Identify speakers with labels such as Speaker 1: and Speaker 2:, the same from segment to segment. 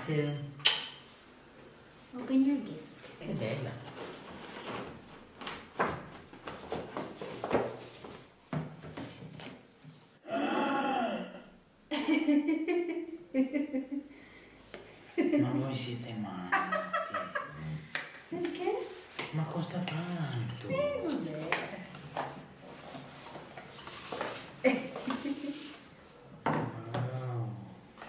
Speaker 1: to
Speaker 2: open your gift.
Speaker 1: Che bella. Ma voi siete matti.
Speaker 2: Perché?
Speaker 1: Ma costa tanto.
Speaker 2: Vabbè.
Speaker 1: Wow.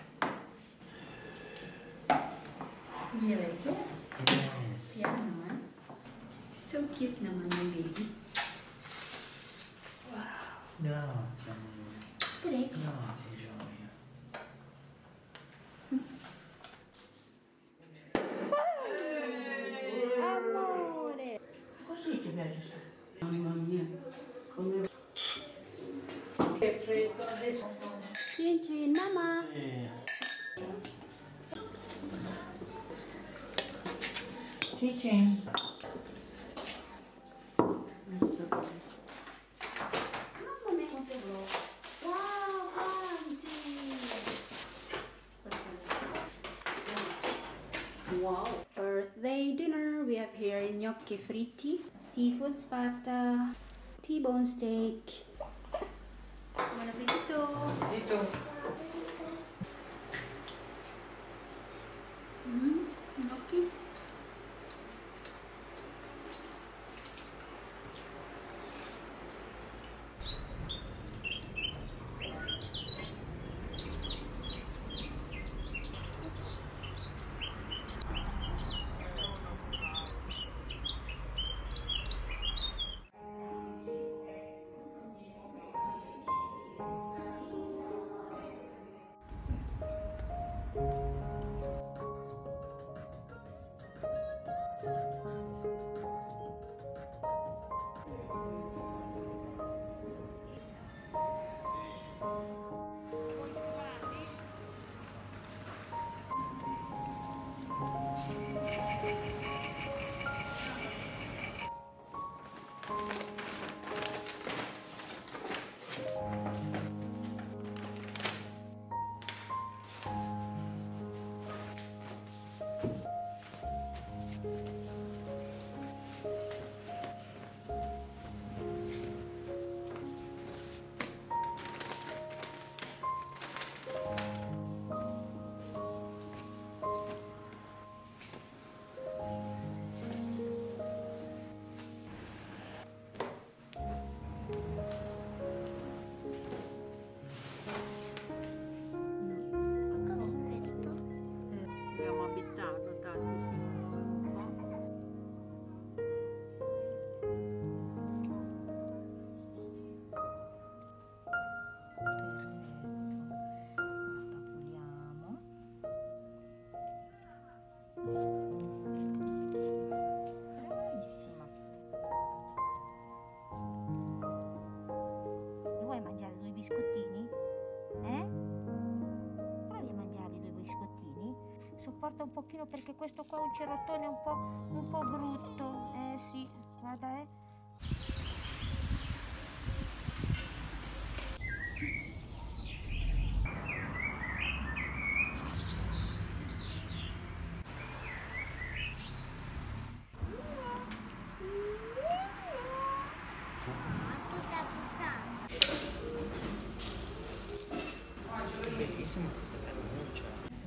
Speaker 2: You like it?
Speaker 1: Yes.
Speaker 2: Piano, eh? So cute naman yung baby.
Speaker 1: Wow. Grazie.
Speaker 2: Prego.
Speaker 1: Grazie, Gioia.
Speaker 2: Amore!
Speaker 1: Così ti piace sta?
Speaker 3: Mamma mia, come... Che freddo adesso.
Speaker 2: Chin chin, mama!
Speaker 1: Cicin.
Speaker 2: Mamma mia quanto è grosso! Wow, quanti! Wow! Birthday dinner! We have here gnocchi fritti, seafood pasta, T-bone steak. Buon appetito!
Speaker 1: Dito.
Speaker 2: Gnocchi.
Speaker 3: Abbiamo abitato tanti
Speaker 2: Bravissima. Vuoi mangiare due biscottini? Provi a mangiare due biscottini? Sopporta un pochino perché questo qua è un cerottone un po' brutto. Sì, guarda,
Speaker 1: Bellissima questa cannuccia.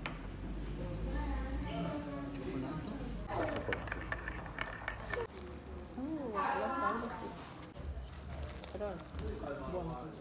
Speaker 1: Cioccolato? Cioccolato.
Speaker 2: la calda sì. Però è buona così.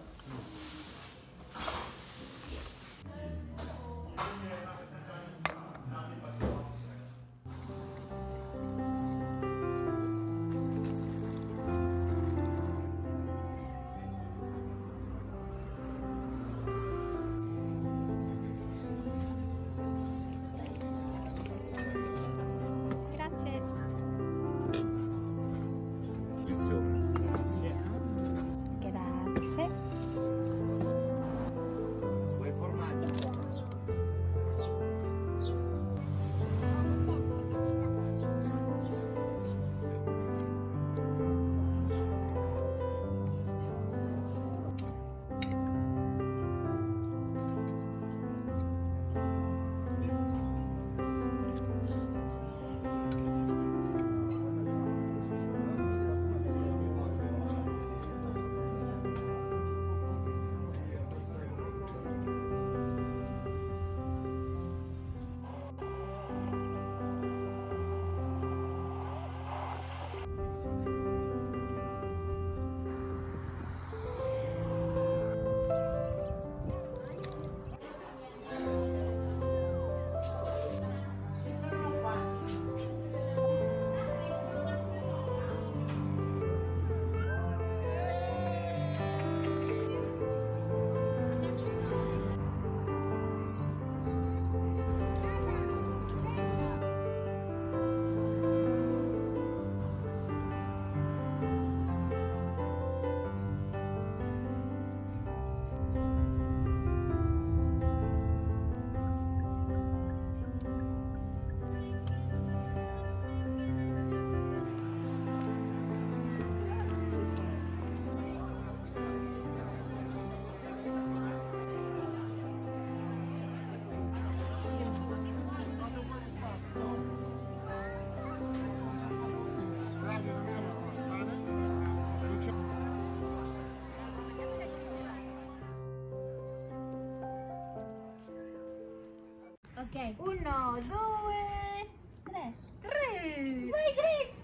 Speaker 2: Ok, 1, 2, 3. 3! Vai Grace!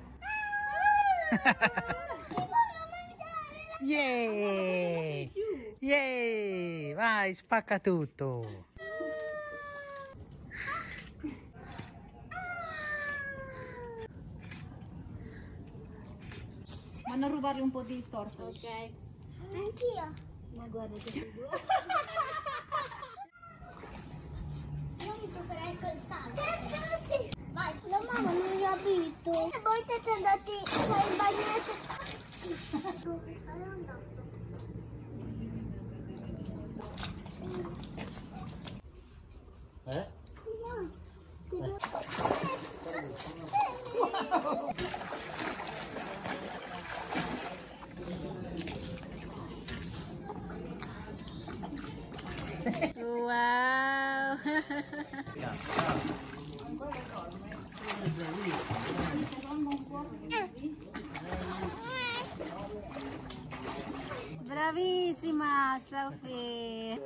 Speaker 2: Ti voglio mangiare!
Speaker 1: Yay! Yay! Vai, spacca tutto!
Speaker 2: Ma non rubarle un po' di torta.
Speaker 3: Ok.
Speaker 2: Anch'io. Ma guarda che figo. Io mi giocherei col salto. Vai. La mamma non mi ha visto. E voi siete andati in bagnetto.
Speaker 3: Wow! Bravissima Sofia!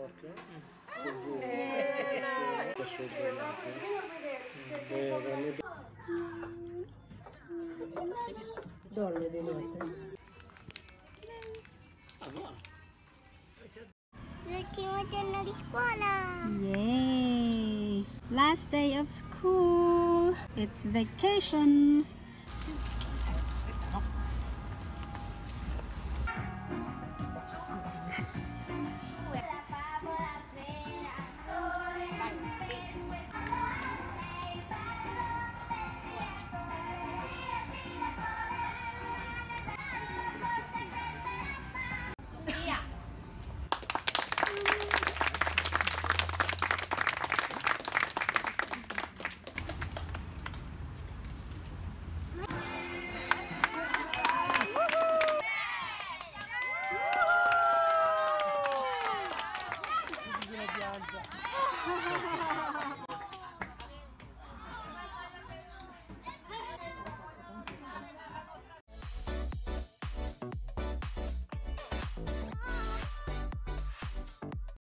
Speaker 1: Dolle di notte.
Speaker 2: L'ultimo giorno di scuola.
Speaker 3: Yay! Last day of school! It's vacation!